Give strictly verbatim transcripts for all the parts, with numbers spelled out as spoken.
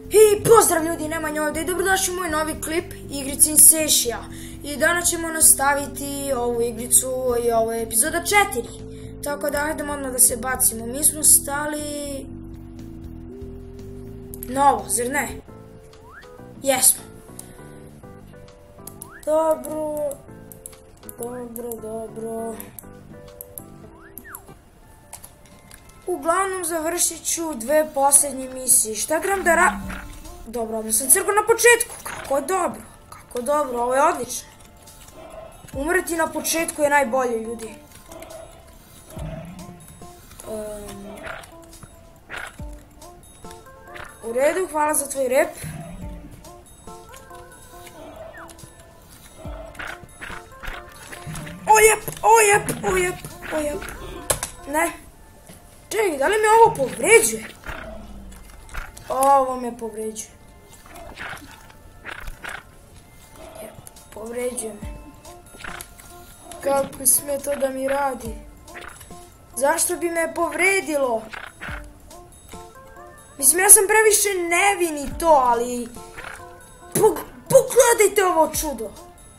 I pozdrav ljudi, Nemanja ovdje i dobrodošli u moj novi klip igrici Insesija. I danas ćemo nastaviti ovu igricu i ovo je epizoda četiri. Tako da hajdemo odmah da se bacimo. Mi smo stali na ovo, zar ne? Jesmo. Dobro, dobro, dobro. Uglavnom završit ću dve posljednje misije. Šta trebam da ra... Dobro, odmah sam crkao na početku. Kako dobro, kako dobro, ovo je odlično. Umreti na početku je najbolje, ljudi. Um, u redu, hvala za tvoj rep. Ojep, ojep, ojep, ojep. Ne. Čekaj, da li me ovo povređuje? Ovo me povređuje. Povređuje me. Kako sme to da mi radi? Zašto bi me povredilo? Mislim, ja sam previše nevin i to, ali... Pogledajte ovo čudo!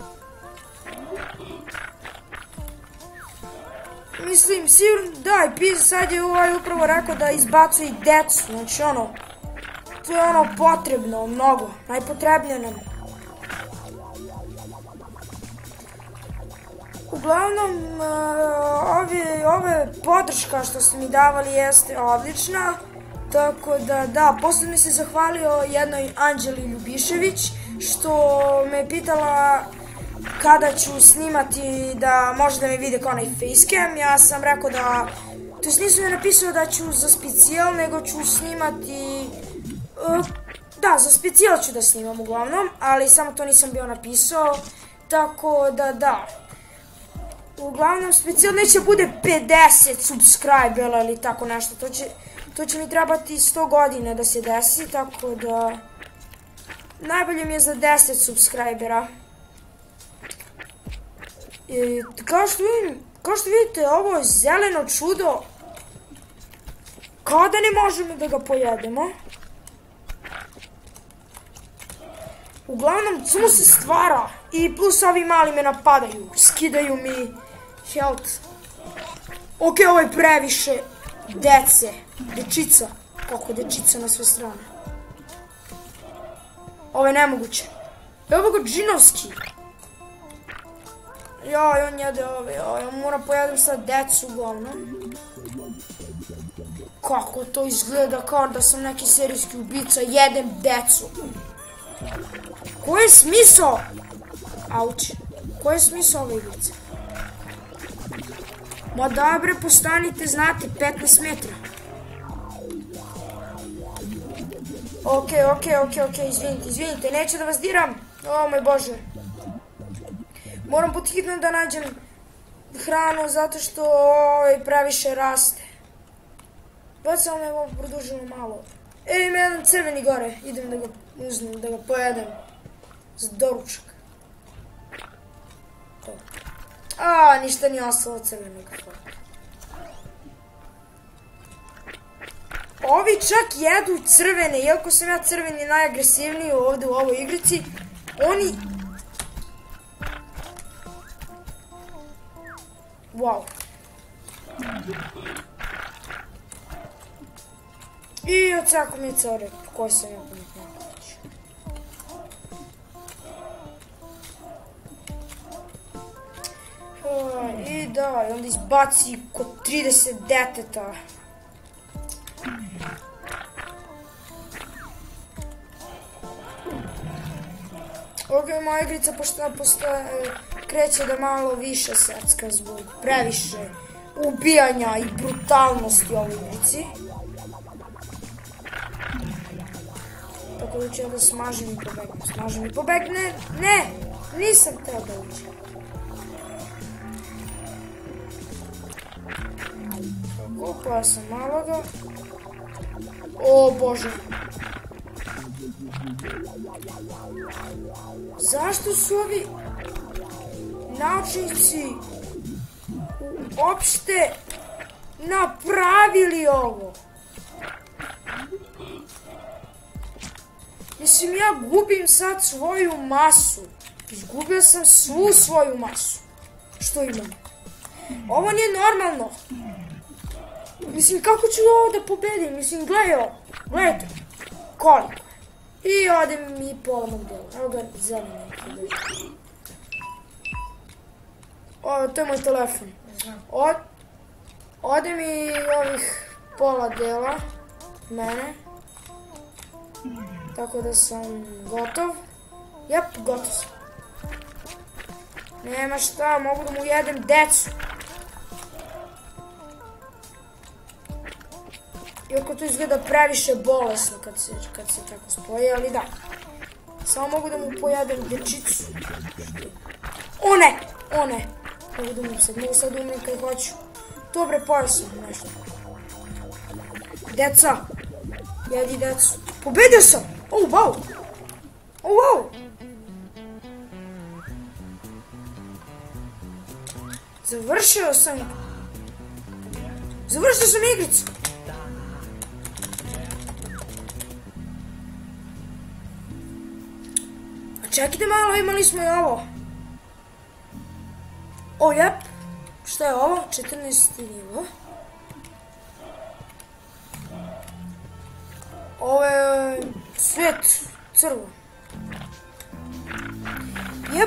Mislim, sigurno, da, i sad je ovaj upravo rekao da izbacuje i decu, znači ono, to je ono potrebno, mnogo, najpotrebnije nam. Uglavnom, ove podrška što ste mi davali jeste odlična, tako da, da, posle mi se zahvalio jednoj Anđeli Ljubišević, što me je pitala kada ću snimati da može da me vide kao onaj facecam. Ja sam rekao da, to jest nisam je napisao da ću za specijal, nego ću snimati, uh, da, za specijal ću da snimam uglavnom, ali samo to nisam bio napisao, tako da da. Uglavnom specijal neće bude pedeset subscribera ili tako nešto, to će, to će mi trebati sto godina da se desi, tako da najbolje mi je za deset subscribera. I, kao, što vidim, kao što vidite, ovo je zeleno čudo, kao da ne možemo da ga pojedemo. Uglavnom, samo se stvara i plus ovi mali me napadaju, skidaju mi health. Ok, ovo je previše dece, dečica, kako dečica na sve strane. Ovo je nemoguće. Evo ga džinovski. Joj, on jede ove, joj, on mora pojedem sad decu uglavnom. Kako to izgleda kao da sam neki serijski ubica, jedem decu. Koji je smisao? Auć. Koji je smisao ove igrice? Ma dobre, postanite, znate, petnaest metra. Ok, ok, ok, ok, izvinite, izvinite, neću da vas diram. O moj Bože. Moram podhitno da nađem hranu zato što ovaj previše raste. Već samo me ovo produžilo malo. E, ima jedan crveni gore, idem da ga uzmem, da ga pojedem. Za doručak. To. A, ništa nije ostalo crvenog. Ovi čak jedu crvene, iako sam ja crveni najagresivniji ovdje u ovoj igrici, oni... Wow. I odsako mi je ceo rep, koji sam ja pametno. I da, i onda izbaci kod trideset deteta. Ok, moja igrica kreće da malo više secka zbog previše ubijanja i brutalnosti u ovoj igrici. Tako da ću ja da smažem i pobegnem, smažem i pobegnem, ne, ne, nisam teo da uđem. Upao sam malo ga. O Bože. Zašto su ovi naučnici uopšte napravili ovo? Mislim, ja gubim sad svoju masu. Izgubio sam svu svoju masu. Što imam? Ovo nije normalno. Mislim, kako ću ovo da pobedim? Mislim, gledaj ovo. Gledajte. Koliko? I ode mi pola mog dela. Evo ga zeleni neki. Ovo, to je moj telefon. Od, ode mi ovih pola dela. Mene. Tako da sam gotov. Jep, gotov sam. Nema šta, mogu da mu jedem decu. Iako to izgleda previše bolesno kad se, kad se tako spoji, ali da. Samo mogu da mu pojedem dečicu. O ne, o ne. Mogu da umem sad, mogu sad da umem kad hoću. Dobre, pojel sam nešto. Deca, jedi decu. Pobedio sam! O, wow! O, wow! Završio sam. Završio sam igricu. A čekajte malo, imali smo i ovo. O, jep. Šta je ovo? četrnaesti nivo. Ovo je svijet crvo. Jep.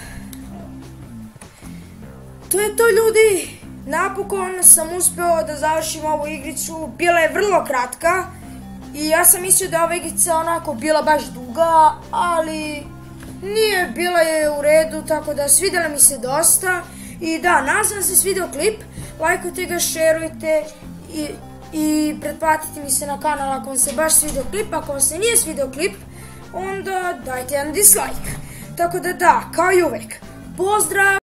To je to, ljudi. Napokon sam uspeo da završim ovu igricu. Bila je vrlo kratka. I ja sam mislio da je ova igrica onako bila baš duga. Ali nije, bila je u redu. Tako da svidjela mi se dosta. I da, nadam se svidio klip. Lajkujte ga, šerujte. I... I pretplatite mi se na kanal ako vam se baš svidio klip. Ako vam se nije svidio klip, onda dajte jedan dislike. Tako da da, kao i uvek. Pozdrav!